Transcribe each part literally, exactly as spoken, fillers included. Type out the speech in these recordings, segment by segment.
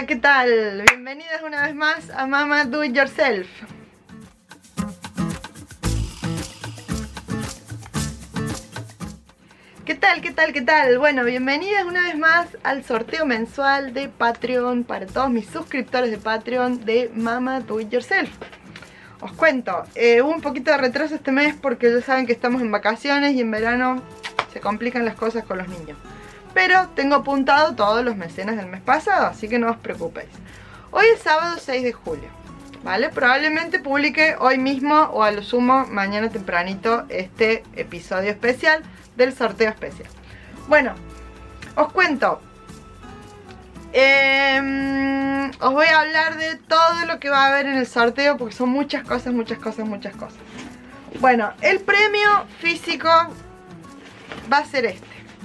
¿qué tal? Bienvenidas una vez más a Mama Do It Yourself. ¿Qué tal? ¿Qué tal? ¿Qué tal? Bueno, bienvenidas una vez más al sorteo mensual de Patreon para todos mis suscriptores de Patreon de Mama Do It Yourself. Os cuento, eh, hubo un poquito de retraso este mes porque ya saben que estamos en vacaciones y en verano se complican las cosas con los niños. Pero tengo apuntado todos los mecenas del mes pasado, así que no os preocupéis. Hoy es sábado seis de julio, ¿vale? Probablemente publique hoy mismo o a lo sumo mañana tempranito este episodio especial del sorteo especial. Bueno, os cuento. Eh, os voy a hablar de todo lo que va a haber en el sorteo porque son muchas cosas, muchas cosas, muchas cosas. Bueno, el premio físico va a ser este,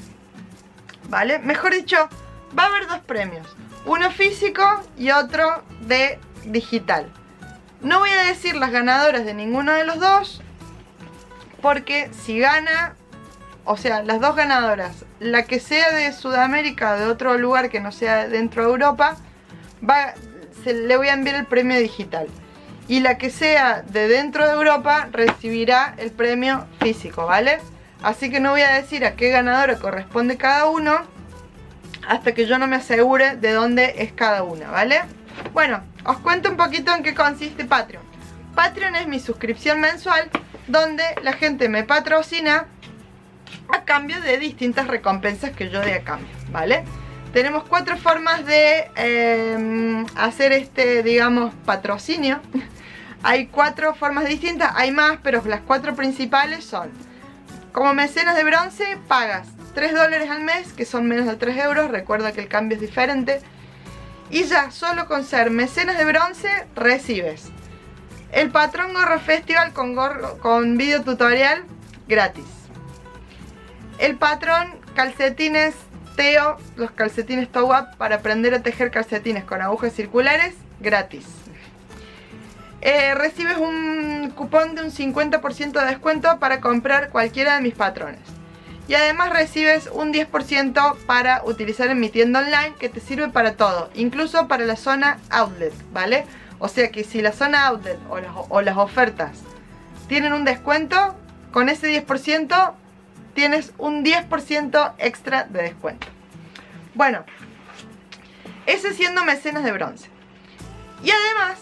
¿vale? Mejor dicho, va a haber dos premios. Uno físico y otro de digital. No voy a decir las ganadoras de ninguno de los dos, porque si gana, o sea, las dos ganadoras, la que sea de Sudamérica o de otro lugar que no sea dentro de Europa, va, se, le voy a enviar el premio digital. Y la que sea de dentro de Europa recibirá el premio físico, ¿vale? Así que no voy a decir a qué ganadora corresponde cada uno hasta que yo no me asegure de dónde es cada una, ¿vale? Bueno, os cuento un poquito en qué consiste Patreon. Patreon es mi suscripción mensual donde la gente me patrocina a cambio de distintas recompensas que yo dé a cambio, ¿vale? Tenemos cuatro formas de eh, hacer este, digamos, patrocinio. Hay cuatro formas distintas, hay más, pero las cuatro principales son: como mecenas de bronce, pagas tres dólares al mes, que son menos de tres euros, recuerda que el cambio es diferente. Y ya, solo con ser mecenas de bronce, recibes el patrón Gorro Festival con, gorro, con video tutorial gratis. El patrón calcetines Teo, los calcetines Toe Up para aprender a tejer calcetines con agujas circulares, gratis. Eh, recibes un cupón de un cincuenta por ciento de descuento para comprar cualquiera de mis patrones. Y además recibes un diez por ciento para utilizar en mi tienda online, que te sirve para todo, incluso para la zona outlet, ¿vale? O sea que si la zona outlet o las, o las ofertas tienen un descuento, con ese diez por ciento tienes un diez por ciento extra de descuento. Bueno, ese siendo mecenas de bronce. Y además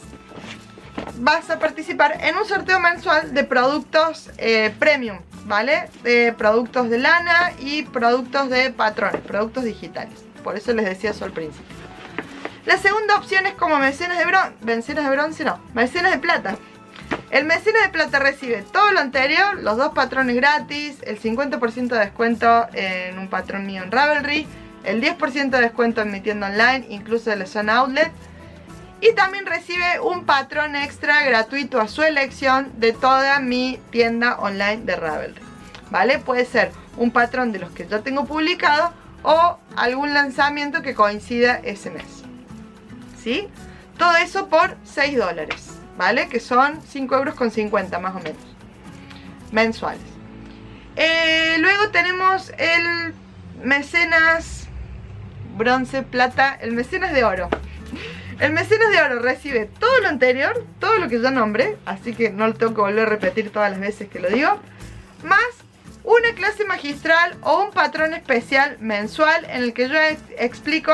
vas a participar en un sorteo mensual de productos eh, premium, ¿vale? De productos de lana y productos de patrones, productos digitales. Por eso les decía eso al principio. La segunda opción es como mecenas de bronce, mecenas de bronce no, mecenas de plata. El mecenas de plata recibe todo lo anterior, los dos patrones gratis, el cincuenta por ciento de descuento en un patrón mío en Ravelry, el diez por ciento de descuento en mi tienda online, incluso de la zona outlet. Y también recibe un patrón extra gratuito a su elección de toda mi tienda online de Ravelry, ¿vale? Puede ser un patrón de los que yo tengo publicado o algún lanzamiento que coincida ese mes, ¿sí? Todo eso por seis dólares, ¿vale? Que son cinco euros con cincuenta más o menos, mensuales. Eh, luego tenemos el mecenas bronce, plata, el mecenas de oro. El mecenas de oro recibe todo lo anterior, todo lo que yo nombré, así que no lo tengo que volver a repetir todas las veces que lo digo, más una clase magistral o un patrón especial mensual en el que yo explico,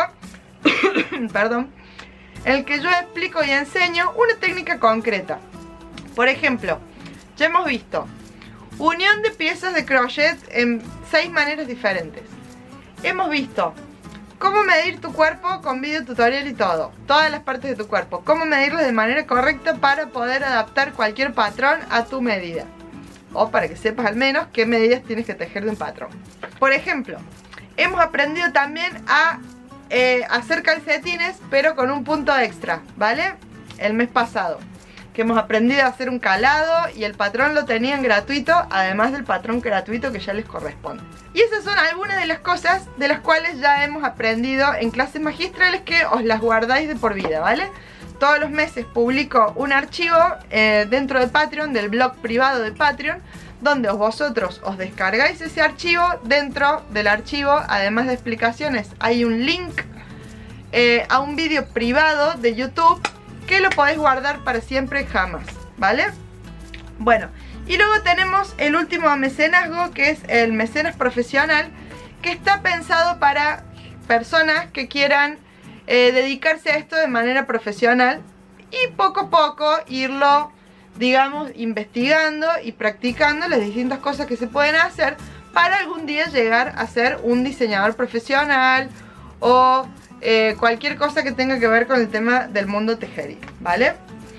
perdón, en el que yo explico y enseño una técnica concreta. Por ejemplo, ya hemos visto unión de piezas de crochet en seis maneras diferentes. Hemos visto cómo medir tu cuerpo con video tutorial y todo, todas las partes de tu cuerpo, cómo medirlas de manera correcta para poder adaptar cualquier patrón a tu medida, o para que sepas al menos qué medidas tienes que tejer de un patrón. Por ejemplo, hemos aprendido también a eh, hacer calcetines, pero con un punto extra, ¿vale? El mes pasado, que hemos aprendido a hacer un calado y el patrón lo tenían gratuito, además del patrón gratuito que ya les corresponde. Y esas son algunas de las cosas de las cuales ya hemos aprendido en clases magistrales, que os las guardáis de por vida, ¿vale? Todos los meses publico un archivo eh, dentro de Patreon, del blog privado de Patreon, donde vosotros os descargáis ese archivo. Dentro del archivo, además de explicaciones, hay un link eh, a un vídeo privado de YouTube que lo podés guardar para siempre jamás, ¿vale? Bueno, y luego tenemos el último mecenazgo, que es el mecenas profesional, que está pensado para personas que quieran eh, dedicarse a esto de manera profesional y poco a poco irlo, digamos, investigando y practicando las distintas cosas que se pueden hacer para algún día llegar a ser un diseñador profesional o eh, cualquier cosa que tenga que ver con el tema del mundo tejería, ¿vale?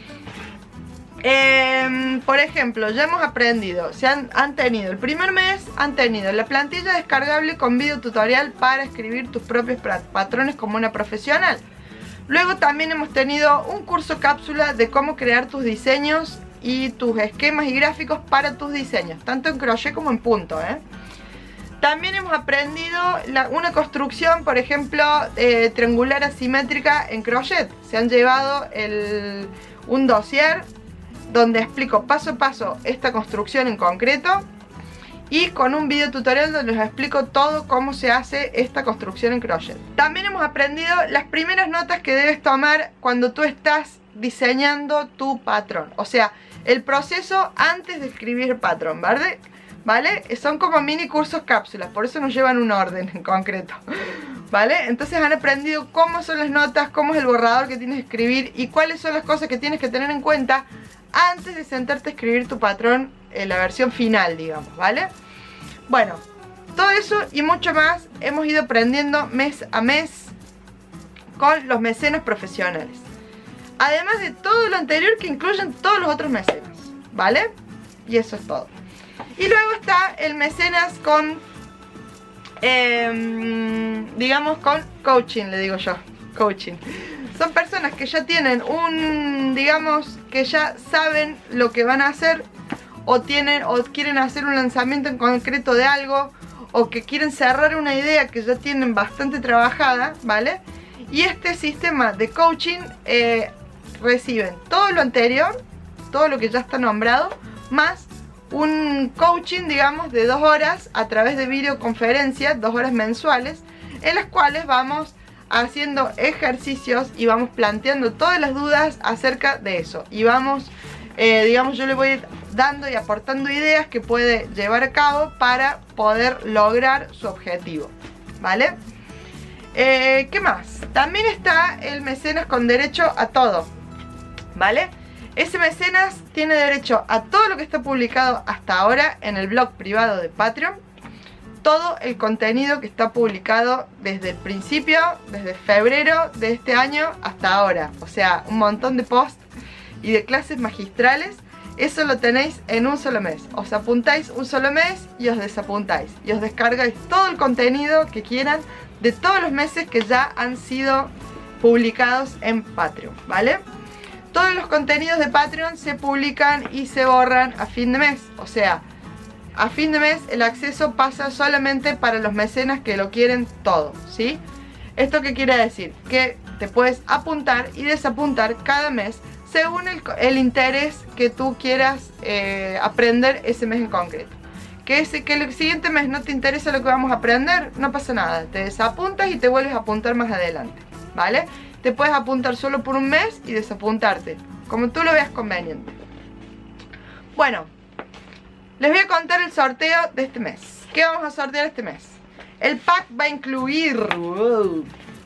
Eh, por ejemplo, ya hemos aprendido, se han, han tenido el primer mes, han tenido la plantilla descargable con video tutorial para escribir tus propios patrones como una profesional. Luego también hemos tenido un curso cápsula de cómo crear tus diseños y tus esquemas y gráficos para tus diseños, tanto en crochet como en punto, ¿eh? También hemos aprendido la, una construcción, por ejemplo, eh, triangular asimétrica en crochet. Se han llevado el, un dossier donde explico paso a paso esta construcción en concreto y con un video tutorial donde les explico todo cómo se hace esta construcción en crochet. También hemos aprendido las primeras notas que debes tomar cuando tú estás diseñando tu patrón, o sea, el proceso antes de escribir el patrón, ¿vale? ¿Vale? Son como mini cursos cápsulas, por eso nos llevan un orden en concreto, ¿vale? Entonces han aprendido cómo son las notas, cómo es el borrador que tienes que escribir y cuáles son las cosas que tienes que tener en cuenta antes de sentarte a escribir tu patrón en la versión final, digamos, ¿vale? Bueno, todo eso y mucho más hemos ido aprendiendo mes a mes con los mecenas profesionales. Además de todo lo anterior que incluyen todos los otros mecenas, ¿vale? Y eso es todo. Y luego está el mecenas con, eh, digamos, con coaching, le digo yo, coaching. Son personas que ya tienen un, digamos, que ya saben lo que van a hacer o tienen o quieren hacer un lanzamiento en concreto de algo o que quieren cerrar una idea que ya tienen bastante trabajada, ¿vale? Y este sistema de coaching eh, reciben todo lo anterior, todo lo que ya está nombrado, más un coaching, digamos, de dos horas a través de videoconferencias, dos horas mensuales, en las cuales vamos haciendo ejercicios y vamos planteando todas las dudas acerca de eso. Y vamos, eh, digamos, yo le voy dando y aportando ideas que puede llevar a cabo para poder lograr su objetivo, ¿vale? Eh, ¿Qué más? También está el mecenas con derecho a todo, ¿vale? Ese mecenas tiene derecho a todo lo que está publicado hasta ahora en el blog privado de Patreon. Todo el contenido que está publicado desde el principio, desde febrero de este año hasta ahora. O sea, un montón de posts y de clases magistrales. Eso lo tenéis en un solo mes. Os apuntáis un solo mes y os desapuntáis. Y os descargáis todo el contenido que quieran de todos los meses que ya han sido publicados en Patreon, ¿vale? Todos los contenidos de Patreon se publican y se borran a fin de mes. O sea, a fin de mes el acceso pasa solamente para los mecenas que lo quieren todo, ¿sí? ¿Esto qué quiere decir? Que te puedes apuntar y desapuntar cada mes según el, el interés que tú quieras eh, aprender ese mes en concreto. Que, ese, que el siguiente mes no te interesa lo que vamos a aprender, no pasa nada. Te desapuntas y te vuelves a apuntar más adelante, ¿vale? Te puedes apuntar solo por un mes y desapuntarte, como tú lo veas conveniente. Bueno, les voy a contar el sorteo de este mes. ¿Qué vamos a sortear este mes? El pack va a incluir wow,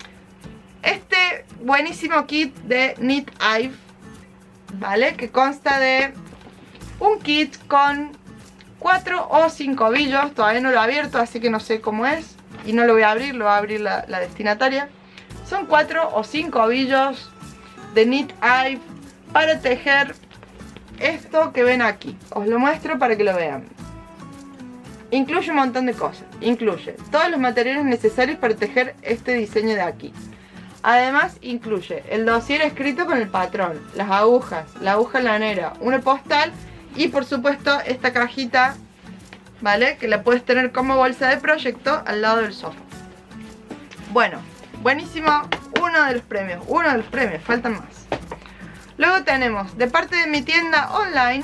este buenísimo kit de Knit Hive, ¿vale? Que consta de un kit con cuatro o cinco ovillos. Todavía no lo he abierto, así que no sé cómo es. Y no lo voy a abrir, lo va a abrir la, la destinataria. Son cuatro o cinco ovillos de Knit Hive para tejer esto que ven aquí. Os lo muestro para que lo vean. Incluye un montón de cosas. Incluye todos los materiales necesarios para tejer este diseño de aquí. Además incluye el dossier escrito con el patrón, las agujas, la aguja lanera, una postal y por supuesto esta cajita, ¿vale? Que la puedes tener como bolsa de proyecto al lado del sofá. Bueno, buenísimo, uno de los premios, uno de los premios, faltan más. Luego tenemos, de parte de mi tienda online,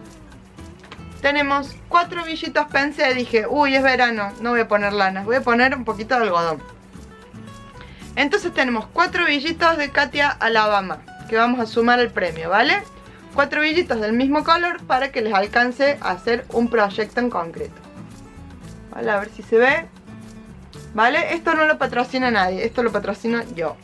tenemos cuatro ovillitos. Pensé, dije, uy, es verano, no voy a poner lana, voy a poner un poquito de algodón. Entonces tenemos cuatro billitos de Katia Alabama que vamos a sumar al premio, ¿vale? Cuatro billitos del mismo color para que les alcance a hacer un proyecto en concreto. Vale, a ver si se ve. Vale, esto no lo patrocina nadie, esto lo patrocino yo.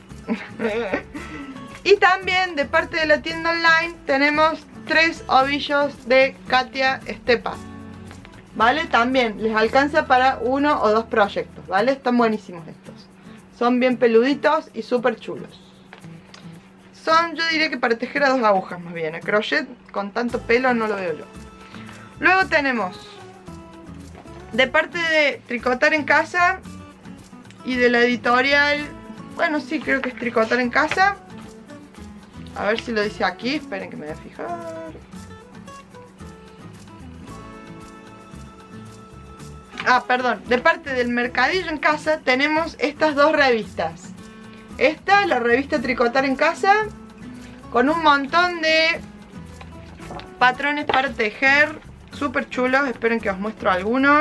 Y también de parte de la tienda online tenemos tres ovillos de Katia Estepa. Vale, también les alcanza para uno o dos proyectos, ¿vale? Están buenísimos estos. Son bien peluditos y súper chulos. Son, yo diría que para tejer a dos agujas más bien. El crochet con tanto pelo no lo veo yo. Luego tenemos, de parte de Tricotar en Casa y de la editorial, bueno, sí, creo que es Tricotar en Casa. A ver si lo dice aquí, esperen que me voy a fijar. Ah, perdón, de parte del Mercadillo en Casa tenemos estas dos revistas. Esta, la revista Tricotar en Casa, con un montón de patrones para tejer, súper chulos. Esperen que os muestro alguno.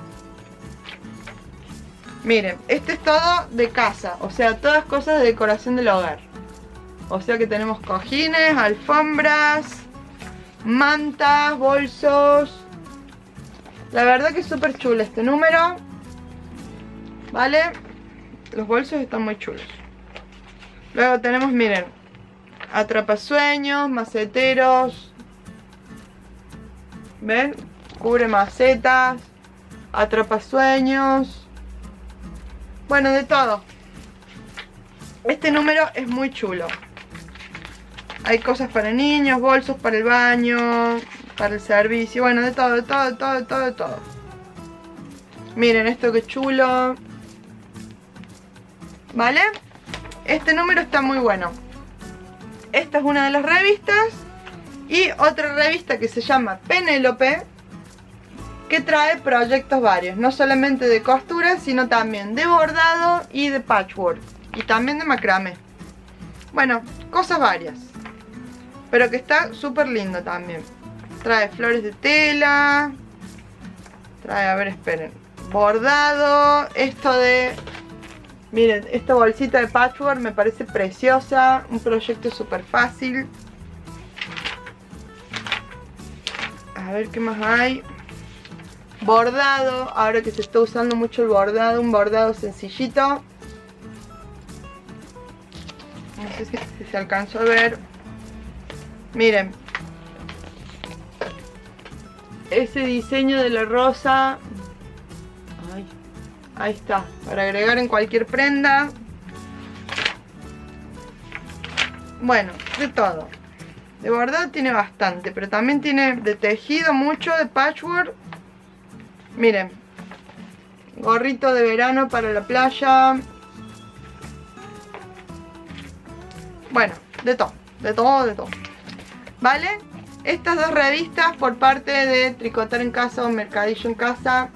Miren, este es todo de casa, o sea, todas cosas de decoración del hogar. O sea que tenemos cojines, alfombras, mantas, bolsos. La verdad que es súper chulo este número. ¿Vale? Los bolsos están muy chulos. Luego tenemos, miren, atrapasueños, maceteros. ¿Ven? Cubre macetas, atrapasueños. Bueno, de todo. Este número es muy chulo. Hay cosas para niños, bolsos para el baño, para el servicio. Bueno, de todo, de todo, de todo, de todo, de todo. Miren esto que chulo. ¿Vale? Este número está muy bueno. Esta es una de las revistas. Y otra revista que se llama Penélope, que trae proyectos varios. No solamente de costura, sino también de bordado y de patchwork. Y también de macramé. Bueno, cosas varias. Pero que está súper lindo también. Trae flores de tela. Trae, a ver, esperen. Bordado. Esto de... Miren, esta bolsita de patchwork me parece preciosa. Un proyecto súper fácil. A ver qué más hay. Bordado. Ahora que se está usando mucho el bordado. Un bordado sencillito. No sé si, si se alcanzó a ver. Miren. Ese diseño de la rosa. Ay. Ahí está, para agregar en cualquier prenda. Bueno, de todo. De bordado tiene bastante, pero también tiene de tejido mucho, de patchwork. Miren, gorrito de verano para la playa. Bueno, de todo, de todo, de todo. ¿Vale? Estas dos revistas por parte de Tricotar en Casa o Mercadillo en Casa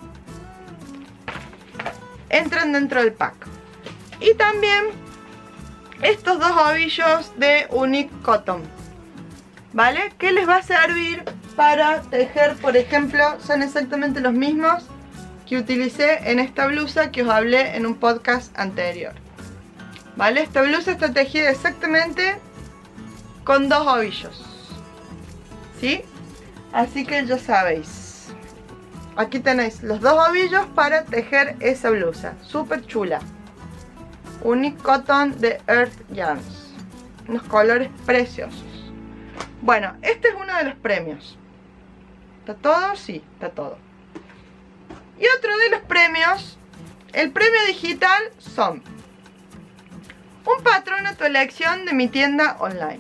entran dentro del pack. Y también estos dos ovillos de Unique Cotton, ¿vale? Que les va a servir para tejer, por ejemplo, son exactamente los mismos que utilicé en esta blusa que os hablé en un podcast anterior. ¿Vale? Esta blusa está tejida exactamente con dos ovillos, ¿sí? Así que ya sabéis. Aquí tenéis los dos ovillos para tejer esa blusa. Súper chula. Unique Cotton de Earth Yarns. Unos colores preciosos. Bueno, este es uno de los premios. ¿Está todo? Sí, está todo. Y otro de los premios, el premio digital, son un patrón a tu elección de mi tienda online.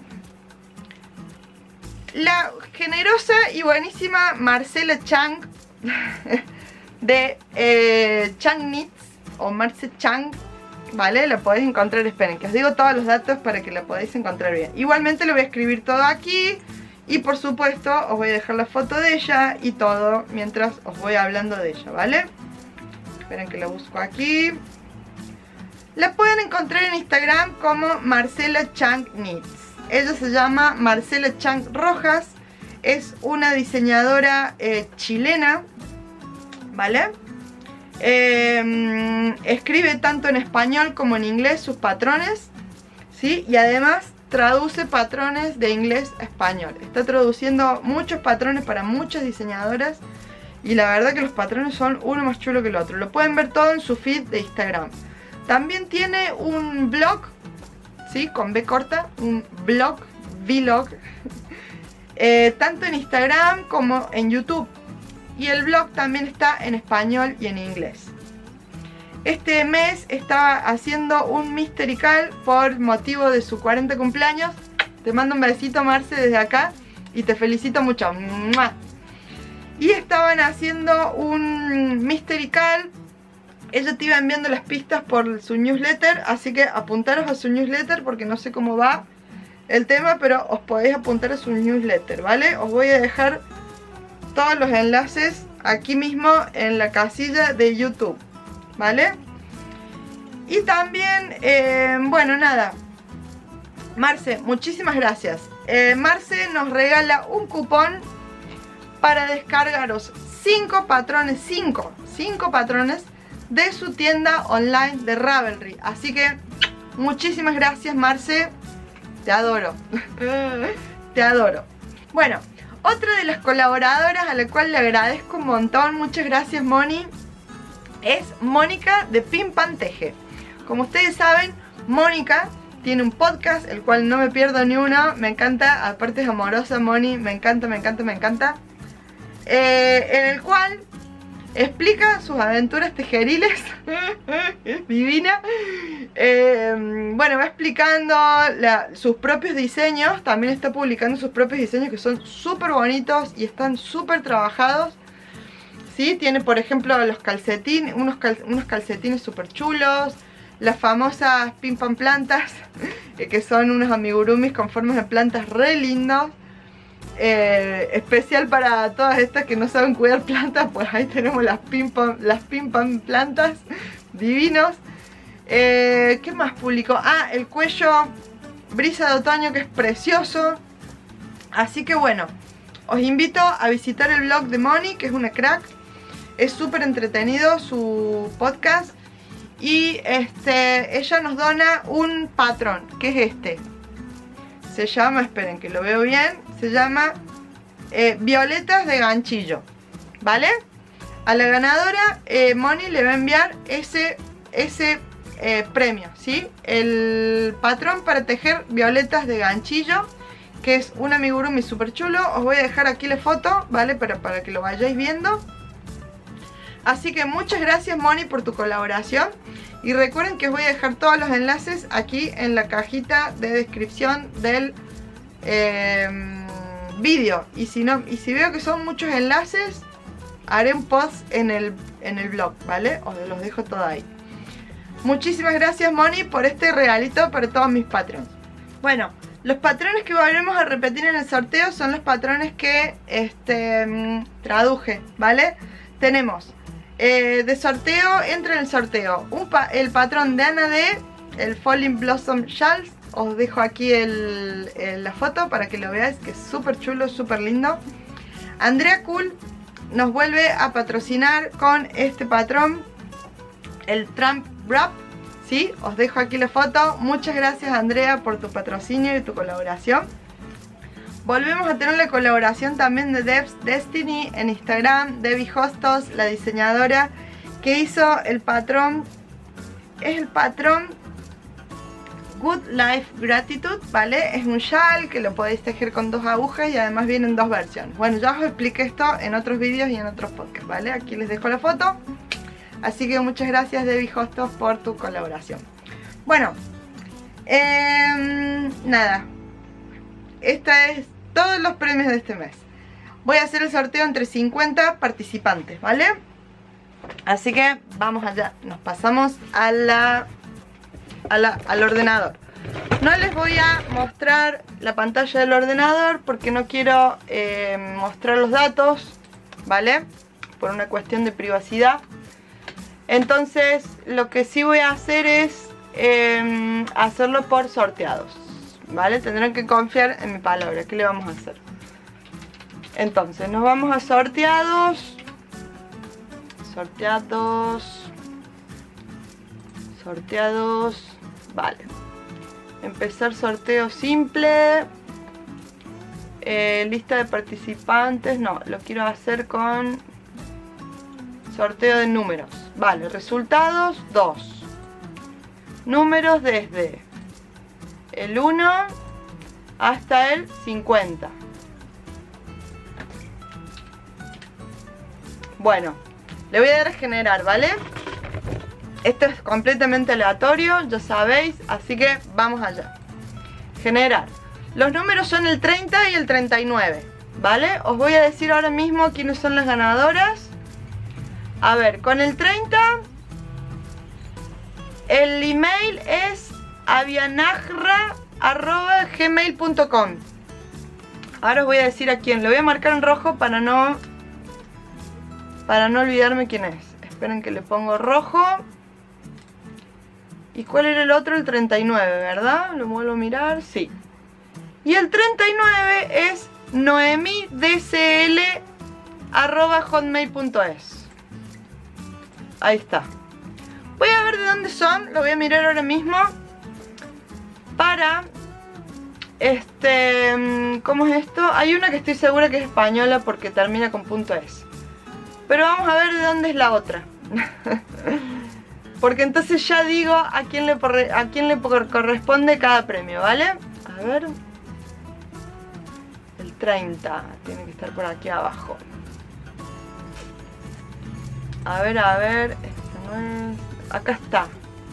La generosa y buenísima Marcela Chang de eh, Chang Knits o Marce Chang, ¿vale? La podéis encontrar, esperen que os digo todos los datos para que la podáis encontrar bien. Igualmente lo voy a escribir todo aquí y por supuesto os voy a dejar la foto de ella y todo mientras os voy hablando de ella, ¿vale? Esperen que la busco aquí. La pueden encontrar en Instagram como Marcela Chang Knits. Ella se llama Marcela Chang Rojas. Es una diseñadora eh, chilena, ¿vale? Eh, escribe tanto en español como en inglés sus patrones, ¿sí? Y además traduce patrones de inglés a español. Está traduciendo muchos patrones para muchas diseñadoras. Y la verdad que los patrones son uno más chulo que el otro. Lo pueden ver todo en su feed de Instagram. También tiene un blog, ¿sí? Con B corta, un blog, vlog, eh, tanto en Instagram como en YouTube. Y el blog también está en español y en inglés. Este mes estaba haciendo un mystery call por motivo de su cuarenta cumpleaños. Te mando un besito, Marce, desde acá. Y te felicito mucho. ¡Mua! Y estaban haciendo un mystery call. Ella te iba enviando las pistas por su newsletter. Así que apuntaros a su newsletter porque no sé cómo va el tema, pero os podéis apuntar a su newsletter, ¿vale? Os voy a dejar todos los enlaces aquí mismo en la casilla de YouTube, ¿vale? Y también, eh, bueno, nada, Marce, muchísimas gracias. eh, Marce nos regala un cupón para descargaros cinco patrones, cinco, cinco patrones de su tienda online de Ravelry. Así que muchísimas gracias, Marce, te adoro. Te adoro. Bueno, otra de las colaboradoras a la cual le agradezco un montón, muchas gracias, Moni, es Mónica de Pim Pam Teje. Como ustedes saben, Mónica tiene un podcast, el cual no me pierdo ni uno, me encanta, aparte es amorosa, Moni, me encanta, me encanta, me encanta. Eh, en el cual explica sus aventuras tejeriles. Es divina. Eh, bueno, va explicando la, sus propios diseños. También está publicando sus propios diseños que son súper bonitos y están súper trabajados, ¿sí? Tiene, por ejemplo, los calcetines, unos, cal, unos calcetines súper chulos. Las famosas Pim Pam plantas, que son unos amigurumis con formas de plantas re lindos. Eh, especial para todas estas que no saben cuidar plantas, pues ahí tenemos las Pim Pam, las Pim Pam plantas, divinos. Eh, ¿Qué más publicó? Ah, el cuello brisa de otoño, que es precioso. Así que bueno, os invito a visitar el blog de Moni, que es una crack. Es súper entretenido su podcast. Y este, ella nos dona un patrón, que es este. Se llama, esperen que lo veo bien, se llama eh, Violetas de Ganchillo, ¿vale? A la ganadora eh, Moni le va a enviar ese, ese eh, premio, ¿sí? El patrón para tejer violetas de ganchillo, que es un amigurumi súper chulo. Os voy a dejar aquí la foto, ¿vale? Para, para que lo vayáis viendo. Así que muchas gracias, Moni, por tu colaboración. Y recuerden que os voy a dejar todos los enlaces aquí en la cajita de descripción del eh, vídeo. Y si no, y si veo que son muchos enlaces, haré un post en el, en el blog, ¿vale? Os los dejo todo ahí. Muchísimas gracias, Moni, por este regalito para todos mis patrons. Bueno, los patrones que volvemos a repetir en el sorteo son los patrones que este, traduje, ¿vale? Tenemos eh, de sorteo, entra en el sorteo un pa el patrón de Ana D, el Falling Blossom Shawls. Os dejo aquí el, el, la foto para que lo veáis, que es súper chulo, súper lindo. Andrea Cool nos vuelve a patrocinar con este patrón, el Tramp Wrap, ¿sí? Os dejo aquí la foto. Muchas gracias, Andrea, por tu patrocinio y tu colaboración. Volvemos a tener la colaboración también de Devs Destiny en Instagram. Debbie Hostos, la diseñadora que hizo el patrón. Es el patrón Good Life Gratitude, ¿vale? Es un shawl que lo podéis tejer con dos agujas y además viene en dos versiones. Bueno, ya os expliqué esto en otros vídeos y en otros podcasts, ¿vale? Aquí les dejo la foto. Así que muchas gracias, Debbie Hostos, por tu colaboración. Bueno, eh, nada. Esta es todos los premios de este mes. Voy a hacer el sorteo entre cincuenta participantes, ¿vale? Así que vamos allá. Nos pasamos a la, a la, al ordenador. No les voy a mostrar la pantalla del ordenador porque no quiero eh, mostrar los datos, ¿vale? Por una cuestión de privacidad. Entonces lo que sí voy a hacer es eh, hacerlo por sorteados, ¿vale? Tendrán que confiar en mi palabra. ¿Qué le vamos a hacer? Entonces nos vamos a sorteados. sorteados. Sorteados. Vale. Empezar sorteo simple. Eh, lista de participantes. No, lo quiero hacer con sorteo de números. Vale, resultados dos. Números desde el uno hasta el cincuenta. Bueno, le voy a dar a generar, ¿vale? Esto es completamente aleatorio, ya sabéis, así que vamos allá. Generar. Los números son el treinta y el treinta y nueve, ¿vale? Os voy a decir ahora mismo quiénes son las ganadoras. A ver, con el treinta, el email es avianajra arroba gmail punto com. Ahora os voy a decir a quién. Lo voy a marcar en rojo para no para no olvidarme quién es. Esperen que le pongo rojo. ¿Y cuál era el otro? El treinta y nueve, ¿verdad? Lo vuelvo a mirar, sí. Y el treinta y nueve es noemidcl arroba hotmail punto es. Ahí está. Voy a ver de dónde son, lo voy a mirar ahora mismo. Para, este, ¿cómo es esto? Hay una que estoy segura que es española porque termina con punto .es. Pero vamos a ver de dónde es la otra. Porque entonces ya digo a quién le, a quién le corresponde cada premio, ¿vale? A ver. El treinta, tiene que estar por aquí abajo. A ver, a ver, este no es... Acá está.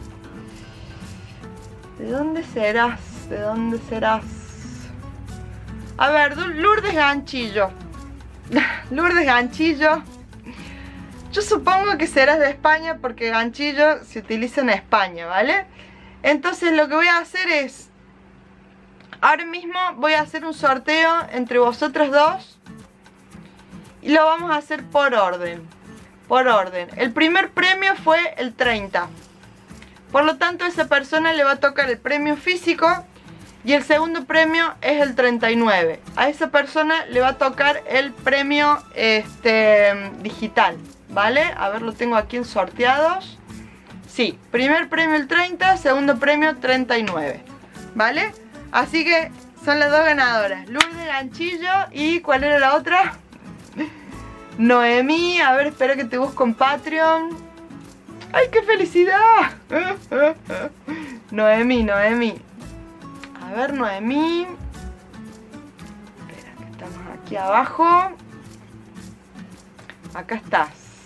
¿De dónde serás? ¿De dónde serás? A ver, Lourdes Ganchillo. Lourdes Ganchillo. Yo supongo que serás de España porque ganchillo se utiliza en España, ¿vale? Entonces lo que voy a hacer es... Ahora mismo voy a hacer un sorteo entre vosotras dos. Y lo vamos a hacer por orden. Por orden. El primer premio fue el treinta. Por lo tanto, a esa persona le va a tocar el premio físico. Y el segundo premio es el treinta y nueve. A esa persona le va a tocar el premio este, digital. ¿Vale? A ver, lo tengo aquí en sorteados. Sí, primer premio el treinta, segundo premio treinta y nueve. ¿Vale? Así que son las dos ganadoras. Lourdes Ganchillo y ¿cuál era la otra? Noemí. A ver, espero que te busco en Patreon. ¡Ay, qué felicidad! Noemí, Noemí. A ver, Noemí. Espera, que estamos aquí abajo. Acá estás.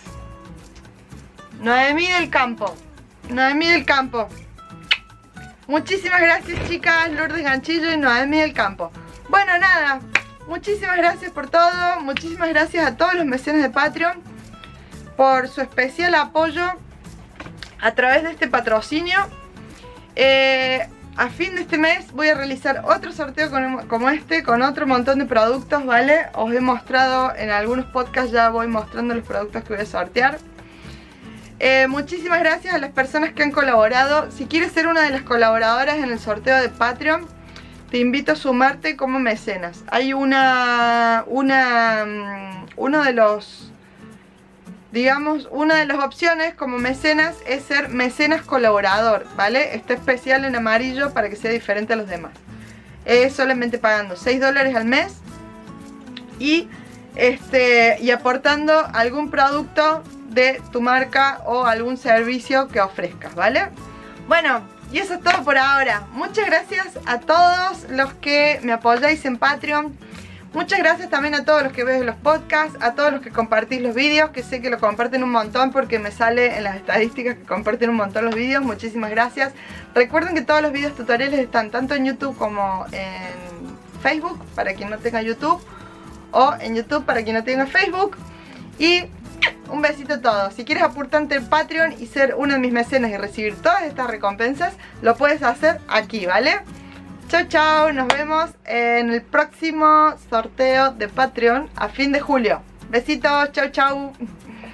Noemí del Campo. Noemí del Campo. Muchísimas gracias, chicas. Lourdes Ganchillo y Noemí del Campo. Bueno, nada. Muchísimas gracias por todo. Muchísimas gracias a todos los mecenas de Patreon por su especial apoyo a través de este patrocinio. Eh, a fin de este mes voy a realizar otro sorteo con, como este, con otro montón de productos, ¿vale? Os he mostrado en algunos podcasts, ya voy mostrando los productos que voy a sortear. Eh, muchísimas gracias a las personas que han colaborado. Si quieres ser una de las colaboradoras en el sorteo de Patreon, te invito a sumarte como mecenas. Hay una, una uno de los, digamos, una de las opciones como mecenas es ser mecenas colaborador, ¿vale? Está especial en amarillo para que sea diferente a los demás. Es solamente pagando seis dólares al mes y, este, y aportando algún producto de tu marca o algún servicio que ofrezcas, ¿vale? Bueno, y eso es todo por ahora. Muchas gracias a todos los que me apoyáis en Patreon. Muchas gracias también a todos los que ven los podcasts, a todos los que compartís los vídeos, que sé que lo comparten un montón porque me sale en las estadísticas que comparten un montón los vídeos. Muchísimas gracias. Recuerden que todos los vídeos tutoriales están tanto en YouTube como en Facebook para quien no tenga YouTube, o en YouTube para quien no tenga Facebook. Y un besito a todos. Si quieres aportarte en Patreon y ser uno de mis mecenas y recibir todas estas recompensas, lo puedes hacer aquí, ¿vale? Chau, chau. Nos vemos en el próximo sorteo de Patreon a fin de julio. Besitos. Chau, chau.